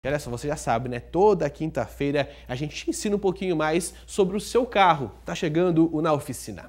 E olha só, você já sabe, né? Toda quinta-feira a gente te ensina um pouquinho mais sobre o seu carro. Tá chegando o Na Oficina.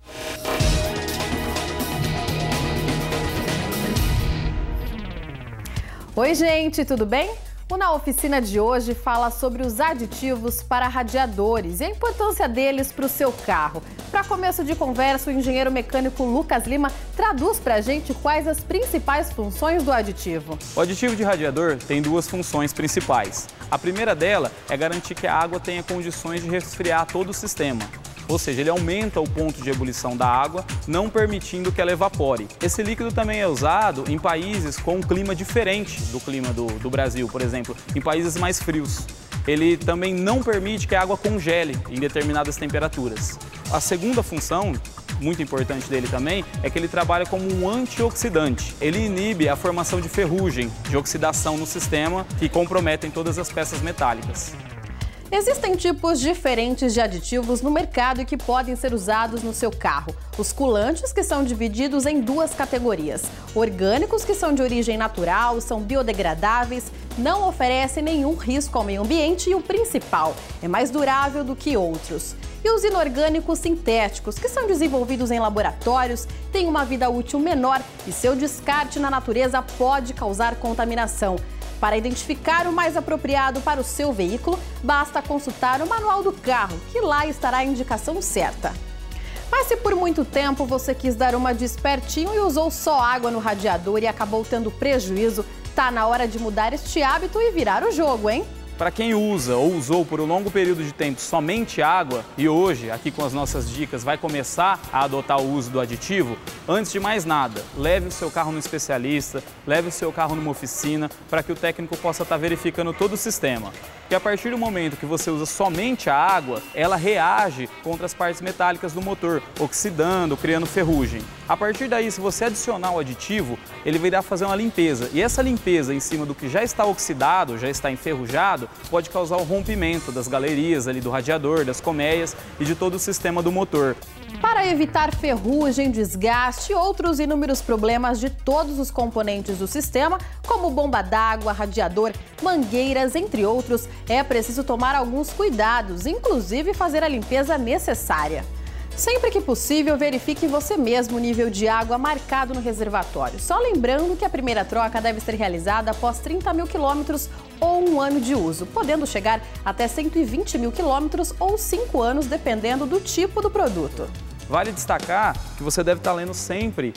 Oi, gente, tudo bem? O Na Oficina de hoje fala sobre os aditivos para radiadores e a importância deles para o seu carro. Para começo de conversa, o engenheiro mecânico Lucas Lima traduz para a gente quais as principais funções do aditivo. O aditivo de radiador tem duas funções principais. A primeira dela é garantir que a água tenha condições de resfriar todo o sistema. Ou seja, ele aumenta o ponto de ebulição da água, não permitindo que ela evapore. Esse líquido também é usado em países com um clima diferente do clima do Brasil, por exemplo, em países mais frios. Ele também não permite que a água congele em determinadas temperaturas. A segunda função, muito importante dele também, é que ele trabalha como um antioxidante. Ele inibe a formação de ferrugem, de oxidação no sistema, que comprometem todas as peças metálicas. Existem tipos diferentes de aditivos no mercado e que podem ser usados no seu carro. Os culantes, que são divididos em duas categorias. Orgânicos, que são de origem natural, são biodegradáveis, não oferecem nenhum risco ao meio ambiente e o principal, é mais durável do que outros. E os inorgânicos sintéticos, que são desenvolvidos em laboratórios, têm uma vida útil menor e seu descarte na natureza pode causar contaminação. Para identificar o mais apropriado para o seu veículo, basta consultar o manual do carro, que lá estará a indicação certa. Mas se por muito tempo você quis dar uma de espertinho e usou só água no radiador e acabou tendo prejuízo, tá na hora de mudar este hábito e virar o jogo, hein? Para quem usa ou usou por um longo período de tempo somente água e hoje, aqui com as nossas dicas, vai começar a adotar o uso do aditivo, antes de mais nada, leve o seu carro no especialista, leve o seu carro numa oficina para que o técnico possa estar verificando todo o sistema. Porque a partir do momento que você usa somente a água, ela reage contra as partes metálicas do motor, oxidando, criando ferrugem. A partir daí, se você adicionar o aditivo, ele vai fazer uma limpeza. E essa limpeza em cima do que já está oxidado, já está enferrujado, pode causar o rompimento das galerias ali do radiador, das colmeias e de todo o sistema do motor. Para evitar ferrugem, desgaste e outros inúmeros problemas de todos os componentes do sistema, como bomba d'água, radiador, mangueiras, entre outros, é preciso tomar alguns cuidados, inclusive fazer a limpeza necessária. Sempre que possível, verifique você mesmo o nível de água marcado no reservatório. Só lembrando que a primeira troca deve ser realizada após 30 mil quilômetros ou um ano de uso, podendo chegar até 120 mil quilômetros ou 5 anos, dependendo do tipo do produto. Vale destacar que você deve estar lendo sempre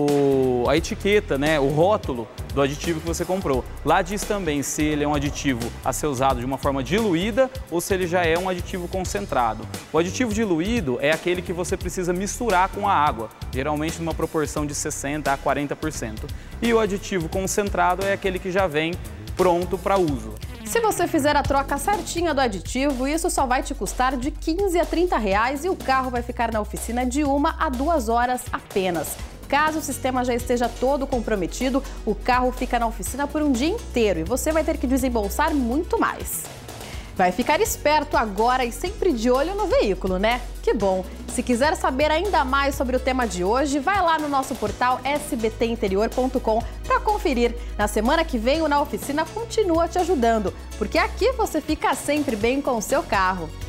a etiqueta, né, o rótulo do aditivo que você comprou. Lá diz também se ele é um aditivo a ser usado de uma forma diluída ou se ele já é um aditivo concentrado. O aditivo diluído é aquele que você precisa misturar com a água, geralmente numa proporção de 60% a 40%. E o aditivo concentrado é aquele que já vem pronto para uso. Se você fizer a troca certinha do aditivo, isso só vai te custar de 15 a 30 reais e o carro vai ficar na oficina de 1 a 2 horas apenas. Caso o sistema já esteja todo comprometido, o carro fica na oficina por um dia inteiro e você vai ter que desembolsar muito mais. Vai ficar esperto agora e sempre de olho no veículo, né? Que bom! Se quiser saber ainda mais sobre o tema de hoje, vai lá no nosso portal sbtinterior.com para conferir. Na semana que vem, o Na Oficina continua te ajudando, porque aqui você fica sempre bem com o seu carro.